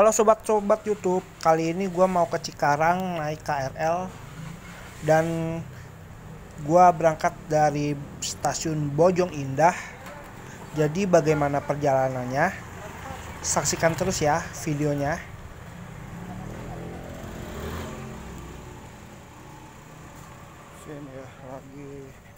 Halo sobat-sobat YouTube, kali ini gue mau ke Cikarang naik KRL dan gue berangkat dari stasiun Bojong Indah. Jadi bagaimana perjalanannya? Saksikan terus ya videonya. Sini ya lagi.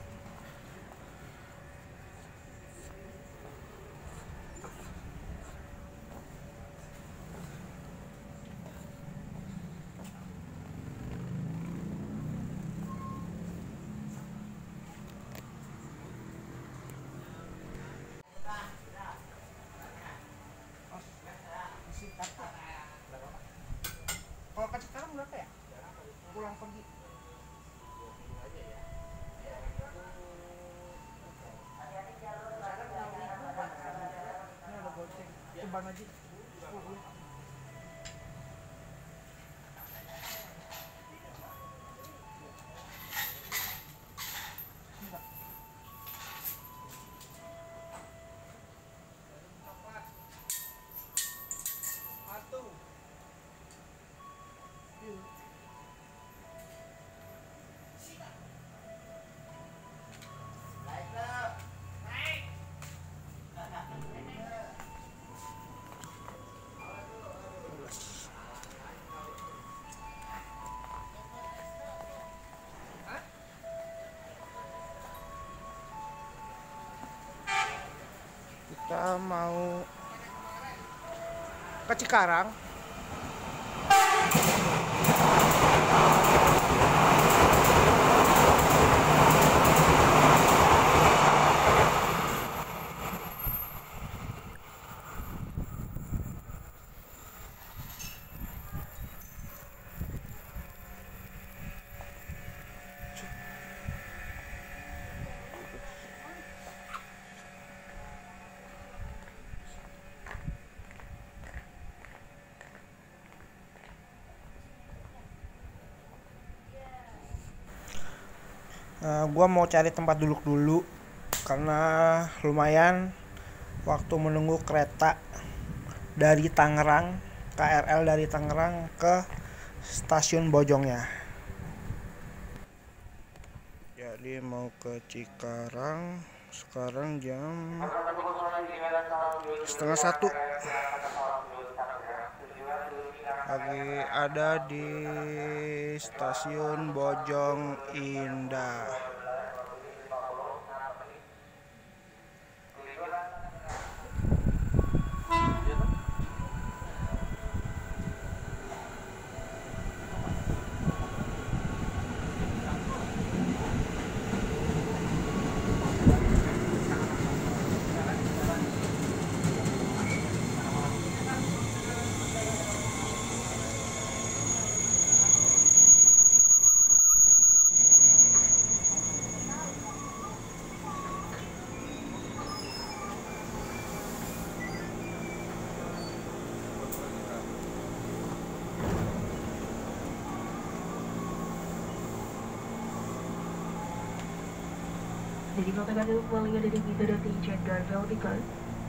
Kalau ke Cikarang berapa ya? Pulang pergi. Ini ada goceng. Coba aja. Kita mau ke Cikarang. Gua mau cari tempat duduk dulu karena lumayan waktu menunggu kereta dari Tangerang, KRL dari Tangerang ke stasiun Bojongnya. Jadi mau ke Cikarang sekarang jam 12:30. Lagi ada di stasiun Bojong Indah. Jadi mengatakan kembali ada di kita dan tiket Garvel Pikan.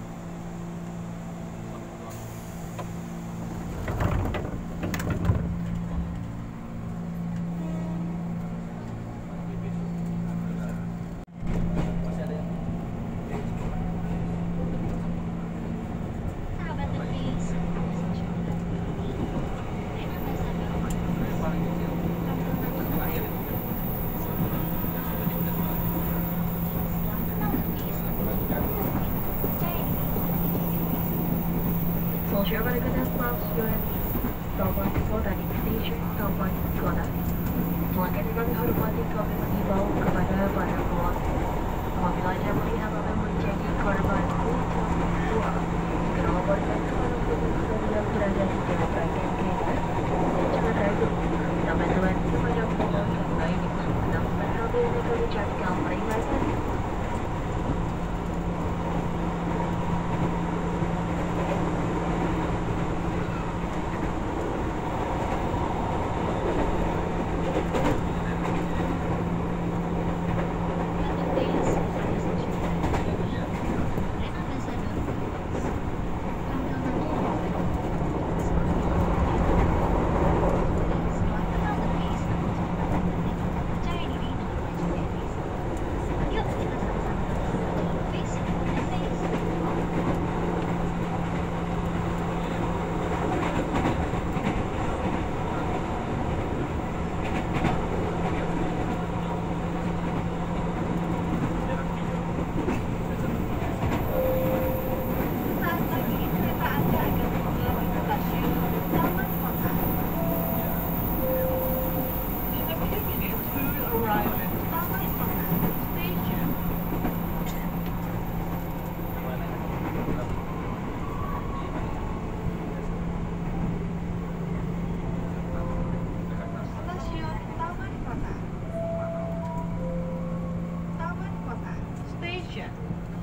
Siapa dengan stasiun Toban Kota di stasiun Toban Kota. Pelanggan yang kami hormati, kami mengimbau kepada para pelanggan apabila Anda melihat atau menjadi korban untuk dua, segera laporkan kepada petugas yang berada di jalan raya kereta dan jangan ragu teman-teman kepada pelanggan lain yang berhati yang akan ucapkan peringatan.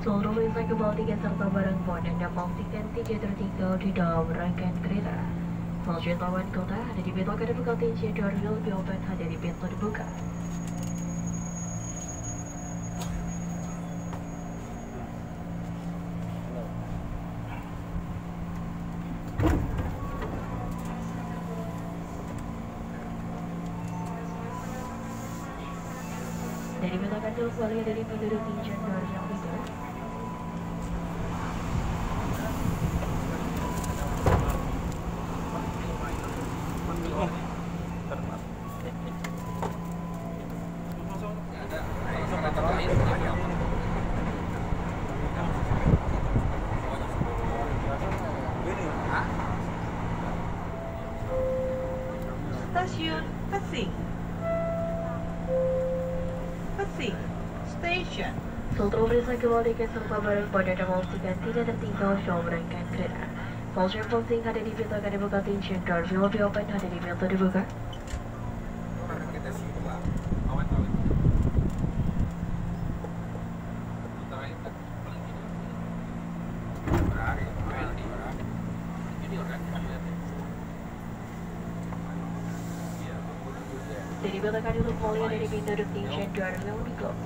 Seluruh penumpang kembali tiket serta barang bawaan Anda memastikan tiket tertinggal di dalam rangkaian kereta. Stasiun Taman Kota ada di pintu akan dibuka attention door will be open, ada di pintu dibuka. Dari pintu akan kembali dari pintu attention door yang itu. Stasiun Pesing. Pesing Station. Seluruh penumpang kembali tiket serta barang bawaan Anda memastikan tidak tertinggal di dalam rangkaian kereta. Stasiun Pesing ada di pintu akan dibuka attention door will be open, ada di pintu dibuka. Dari pintu akan ditutup kembali dari pintu attention door will be closed.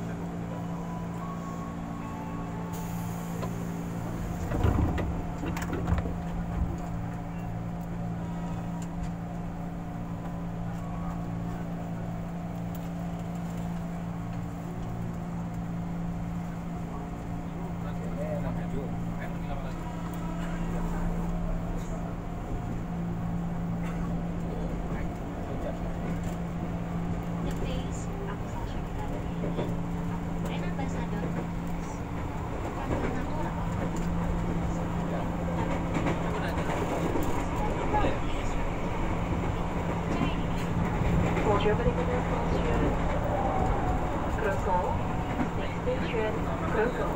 Stasiun berikutnya stasiun Grogol, stasiun Grogol.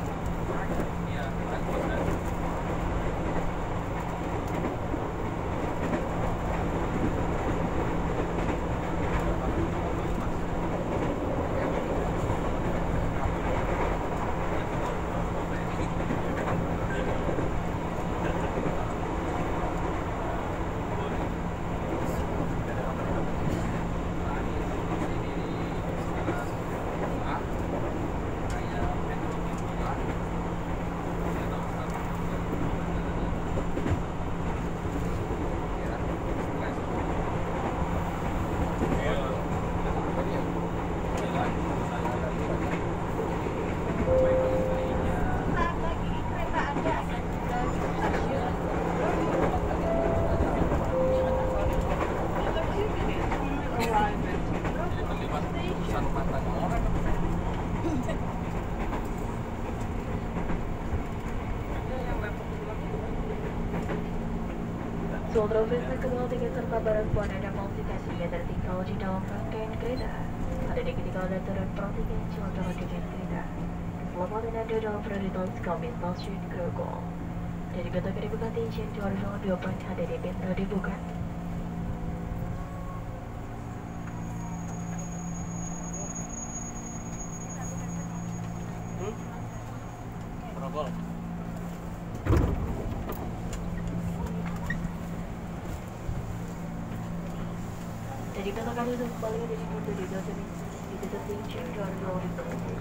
Seluruh penumpang kembali tiket serta barang bawaan Anda memastikan tidak tertinggal di dalam rangkaian kereta. Ada di ketinggalan dan turun perhatikan celana rangkaian kereta. Keselamatan Anda dalam prioritas kami stasiun Grogol. Dari pintu akan dibuka attention door will be open, ada di pintu dibuka. Grogol. Dari pintu akan ditutup kembali dari pintu ditutup attention door will be closed.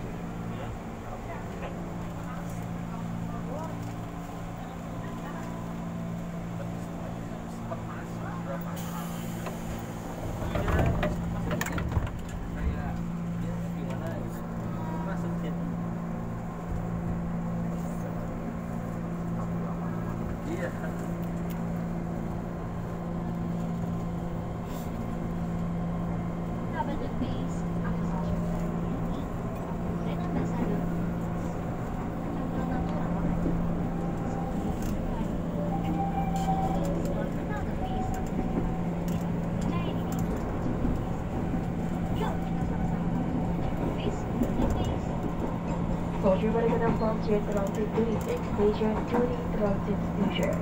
Soldier balik ke stasiun Transit Turistik, Station Turi Transit Station.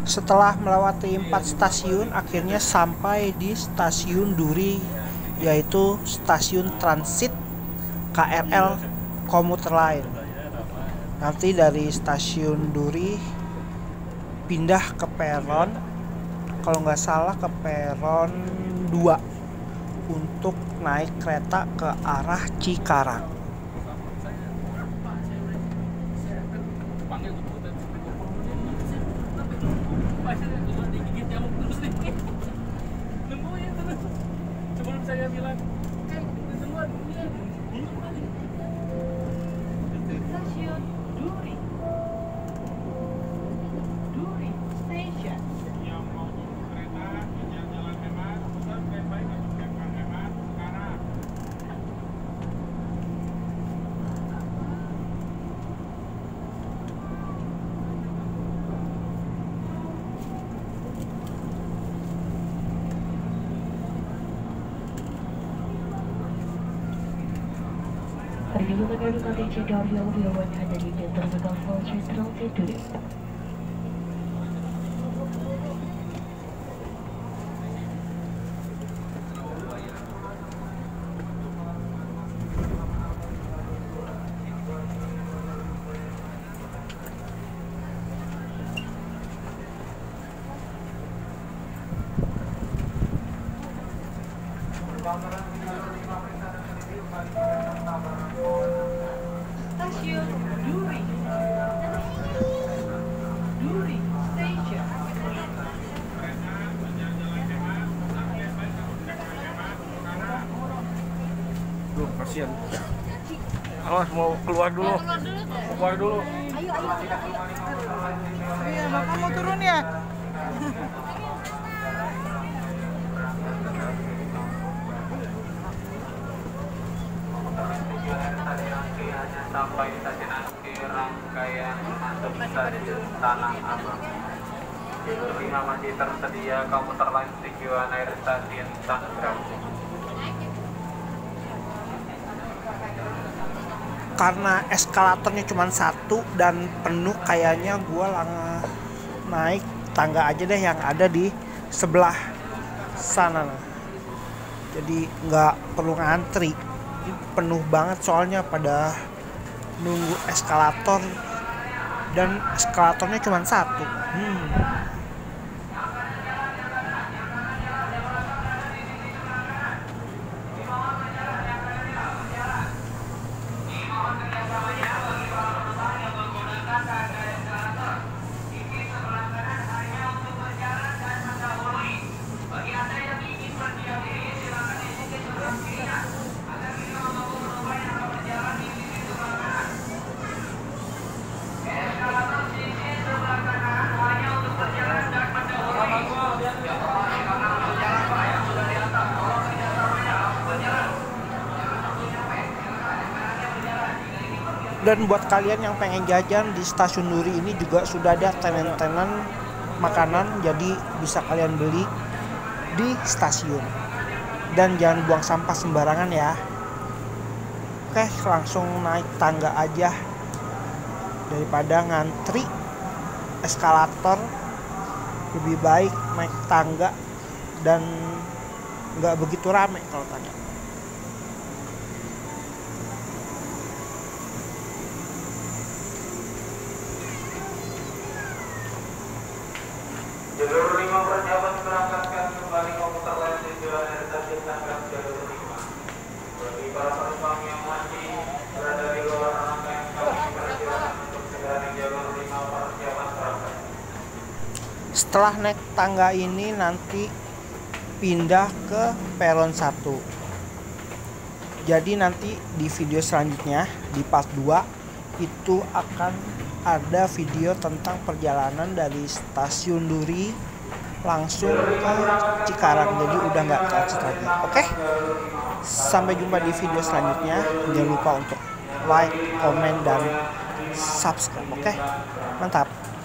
Setelah melewati 4 stasiun, akhirnya sampai di stasiun Duri, yaitu stasiun transit KRL komuter lain. Nanti dari stasiun Duri pindah ke peron, kalau nggak salah ke peron 2 untuk naik kereta ke arah Cikarang. Stasiun Duri. Duri Station. Perjalanan KTC Daryo Wiyawan dari Terminal Stasiun Transit Duri. Stasiun Duri. Duri Station. Duh, kasihan. Awas mau keluar dulu. Keluar dulu. Iya, Bapak mau turun ya? Sampai di stasiun akhir rangkaian masuk stasiun Tanah Abang. Jalur 5 masih tersedia komuter lain tujuan akhir stasiun Tangerang. Karena eskalatornya cuma 1 dan penuh, kayaknya gua naik tangga aja deh yang ada di sebelah sana. Jadi nggak perlu ngantri. Ini penuh banget soalnya pada nunggu eskalator, dan eskalatornya cuma 1. Dan buat kalian yang pengen jajan di stasiun Duri ini juga sudah ada tenan-tenan makanan, jadi bisa kalian beli di stasiun. Dan jangan buang sampah sembarangan ya. Oke, langsung naik tangga aja daripada ngantri eskalator. Lebih baik naik tangga dan nggak begitu rame kalau tanya. Jalur 5 persiapan berangkatkan kembali komuter lain tujuan dari stasiun Tangerang jalur 5. Bagi para penumpang yang masih berada di luar rangkaian kami persilakan untuk segera di jalur 5 persiapan berangkat. Setelah naik tangga ini nanti pindah ke peron 1. Jadi nanti di video selanjutnya di part 2 itu akan ada video tentang perjalanan dari stasiun Duri langsung ke Cikarang, jadi udah nggak transit lagi. Oke, sampai jumpa di video selanjutnya. Jangan lupa untuk like, komen, dan subscribe. Oke, mantap.